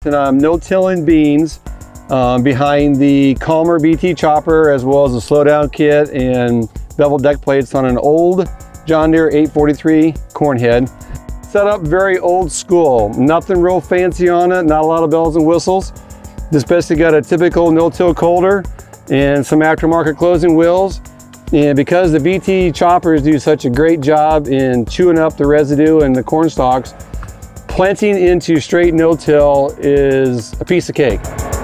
no-tilling beans behind the Calmer BT chopper, as well as the slowdown kit and bevel deck plates on an old John Deere 843 corn head. Set up very old school, nothing real fancy on it, not a lot of bells and whistles. Just basically got a typical no-till coulter and some aftermarket closing wheels. And because the BT choppers do such a great job in chewing up the residue and the corn stalks, planting into straight no-till is a piece of cake.